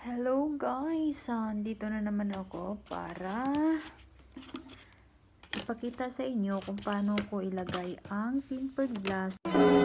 Hello guys! Dito na naman ako para ipakita sa inyo kung paano ko ilagay ang tempered glass.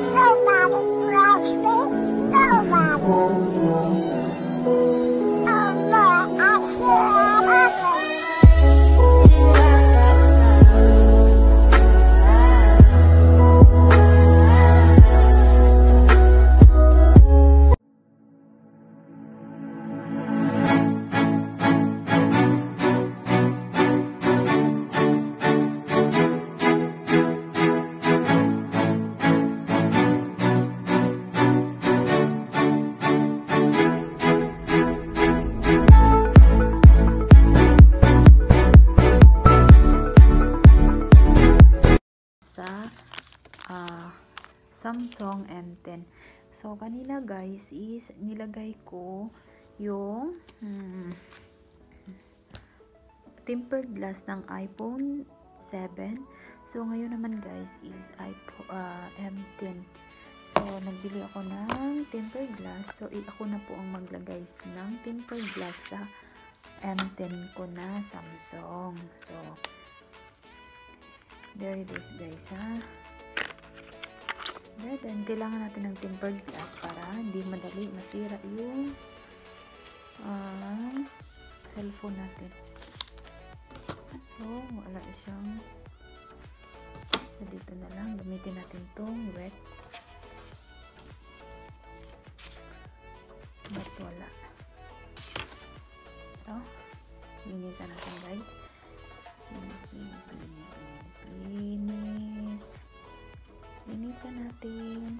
Sa Samsung M10. So kanina guys is nilagay ko yung tempered glass ng iPhone 7. So ngayon naman guys is M10. So nagbili ako ng tempered glass. So ako na po ang maglagay ng tempered glass sa M10 ko na Samsung. So there it is guys then kailangan natin ng tempered glass para hindi madali masira yung cellphone natin. So wala siyang, so dito na lang gamitin natin tong wet, but wala ito. Linisan natin guys, linisan natin.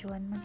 videoan man.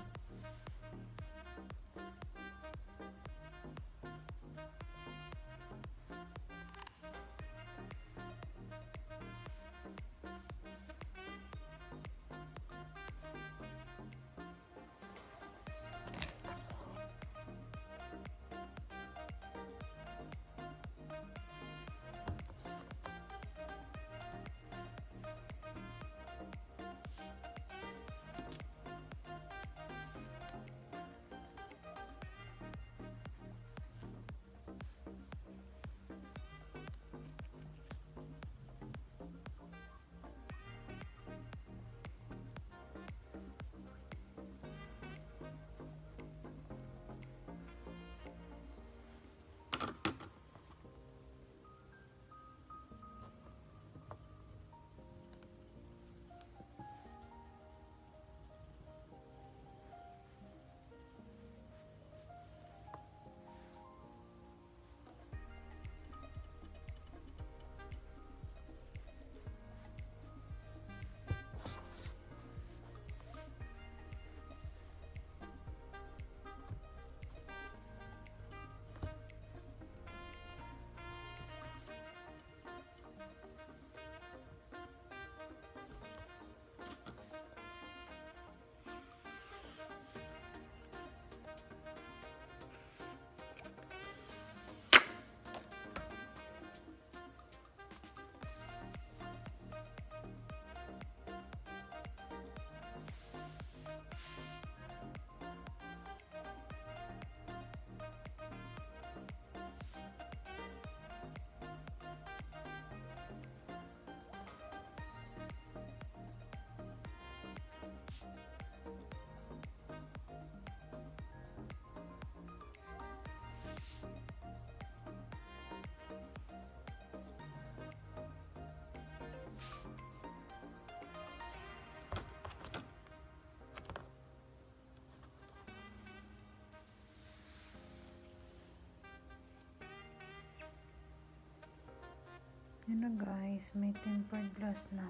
Yun na guys, may tempered glass na.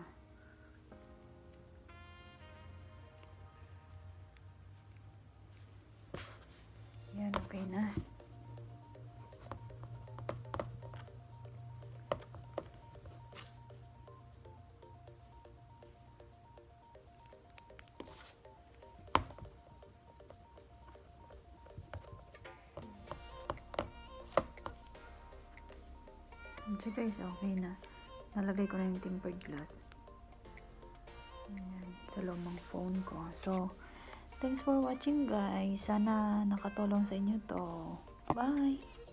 Yan, okay na. So guys, okay na. Nalagay ko na yung tempered glass. Ayan, sa lumang phone ko. So, thanks for watching guys. Sana nakatulong sa inyo to. Bye!